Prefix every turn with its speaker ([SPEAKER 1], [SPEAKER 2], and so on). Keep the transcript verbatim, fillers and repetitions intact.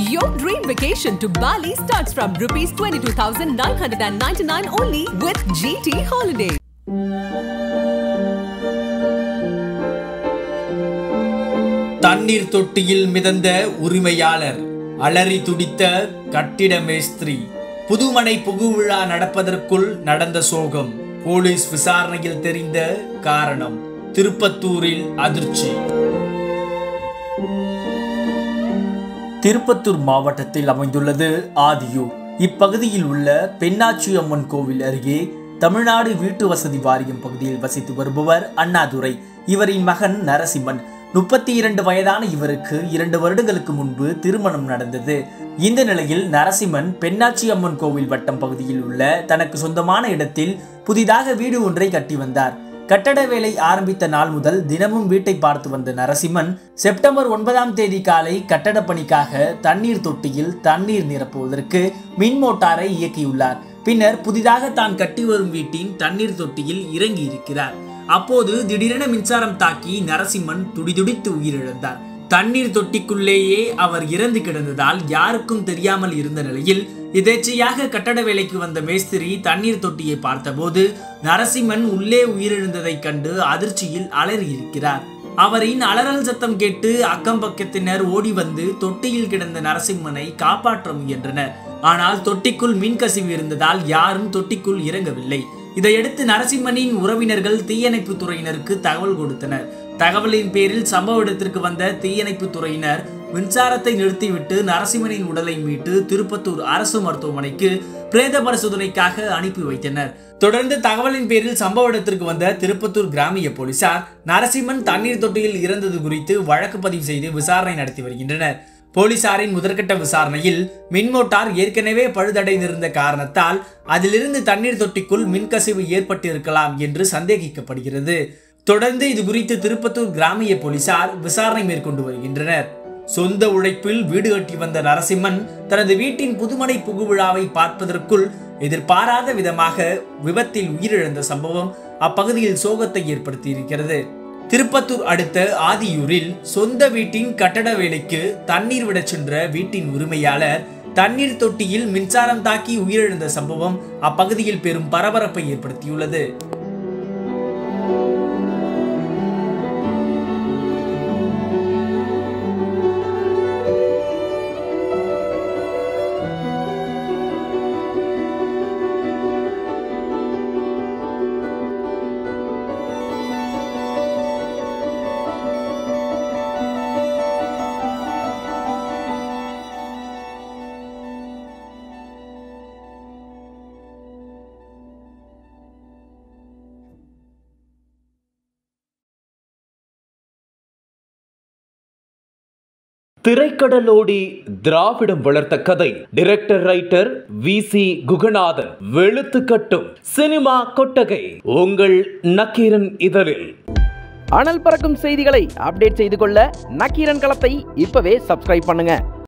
[SPEAKER 1] Your dream vacation to Bali starts from rupees twenty-two thousand nine hundred ninety-nine only with G T Holiday.
[SPEAKER 2] தண்ணீர் தொட்டியில் மிதந்த உரிமையாளர், அலறி துடித்த கட்டிட மேஸ்திரி. புதுமனை புகுவிழா நடப்பதற்குள் நடந்த சோகம். போலீஸ் விசாரணையில் தெரிந்த காரணம். திருப்பத்தூரில் அதிர்ச்சி. திருப்பத்தூர் மாவட்டத்தில் அமைந்துள்ளது ஆதியூர். இப்பகுதியில் உள்ள பெண்ணாச்சி அம்மன் கோவில் அருகே தமிழ்நாடு வீட்டு வசதி வாரியம் பகுதியில் வசித்து வருபவர் அண்ணாதுரை. இவரின் மகன் நரசிம்மன். முப்பத்தி இரண்டு வயதான இவருக்கு இரண்டு வருடங்களுக்கு முன்பு திருமணம் நடந்தது. இந்த நிலையில் நரசிம்மன் பெண்ணாச்சி அம்மன் கோவில் வட்டம் பகுதியில் உள்ள தனக்கு சொந்தமான இடத்தில் புதிதாக வீடு ஒன்றை கட்டி வந்தார். கட்டட வேலை ஆரம்பித்த நாள் முதல் தினமும் வீட்டை பார்த்து வந்த நரசிம்மன் செப்டம்பர் ஒன்பதாம் தேதி காலை கட்டட பணிக்காக தண்ணீர் தொட்டியில் தண்ணீர் நிரப்புவதற்கு மின் மோட்டாரை இயக்கியுள்ளார். பின்னர் புதிதாக தான் கட்டி வரும் வீட்டின் தண்ணீர் தொட்டியில் இறங்கி இருக்கிறார். அப்போது திடீரென மின்சாரம் தாக்கி நரசிம்மன் துடிதுடித்து உயிரிழந்தார். தண்ணீர் தொட்டிக்குள்ளேயே அவர் இறந்து கிடந்ததால் யாருக்கும் தெரியாமல் இருந்த நிலையில் எதேச்சையாக கட்டட வேலைக்கு வந்த மேஸ்திரி தண்ணீர் தொட்டியை பார்த்தபோது நரசிம்மன் உள்ளே உயிரிழந்ததை கண்டு அதிர்ச்சியில் அலறியிருக்கிறார். அவரின் அலறல் சத்தம் கேட்டு அக்கம் பக்கத்தினர் ஓடி வந்து தொட்டியில் கிடந்த நரசிம்மனை காப்பாற்ற முயன்றனர். ஆனால் தொட்டிக்குள் மின்கசிவு இருந்ததால் யாரும் தொட்டிக்குள் இறங்கவில்லை. இதையடுத்து நரசிம்மனின் உறவினர்கள் தீயணைப்பு துறையினருக்கு தகவல் கொடுத்தனர். தகவலின் பேரில் சம்பவ இடத்திற்கு வந்த தீயணைப்பு துறையினர் மின்சாரத்தை நிறுத்திவிட்டு நரசிம்மனின் உடலை மீட்டு திருப்பத்தூர் அரசு மருத்துவமனைக்கு பிரேத பரிசோதனைக்காக அனுப்பி வைத்தனர். தொடர்ந்து தகவலின் பேரில் சம்பவ இடத்திற்கு வந்த திருப்பத்தூர் கிராமிய போலீசார் நரசிம்மன் தண்ணீர் தொட்டியில் இறந்தது குறித்து வழக்கு பதிவு செய்து விசாரணை நடத்தி வருகின்றனர். போலீசாரின் முதற்கட்ட விசாரணையில் மின்மோட்டார் ஏற்கனவே பழுதடைந்திருந்த காரணத்தால் அதிலிருந்து தண்ணீர் தொட்டிக்குள் மின்கசிவு ஏற்பட்டிருக்கலாம் என்று சந்தேகிக்கப்படுகிறது. தொடர்ந்து இது குறித்து திருப்பத்தூர் கிராமிய போலீசார் விசாரணை மேற்கொண்டு வருகின்றனர். சொந்த உழைப்பில் வீடு கட்டி வந்த நரசிம்மன் தனது வீட்டின் புதுமனை புகுவிழாவை பார்ப்பதற்குள் எதிர்பாராத விதமாக விபத்தில் உயிரிழந்த சம்பவம் அப்பகுதியில் சோகத்தை ஏற்படுத்தி இருக்கிறது. திருப்பத்தூர் அடுத்த ஆதியூரில் சொந்த வீட்டின் கட்டட வேலைக்கு தண்ணீர் விட சென்ற வீட்டின் உரிமையாளர் தண்ணீர் தொட்டியில் மின்சாரம் தாக்கி உயிரிழந்த சம்பவம் அப்பகுதியில் பெரும் பரபரப்பை ஏற்படுத்தியுள்ளது.
[SPEAKER 3] திரைக்கடலோடி திராவிடம் வளர்த்த கதை. Director writer V C Guhanathan. வெளுத்துக்கட்டும் சினிமா கொட்டகை உங்கள் நக்கீரன் இதழில்.
[SPEAKER 4] அனல் பறக்கும் செய்திகளை அப்டேட் செய்து கொள்ள நக்கீரன் களத்தை இப்பவே சப்ஸ்கிரைப் பண்ணுங்க.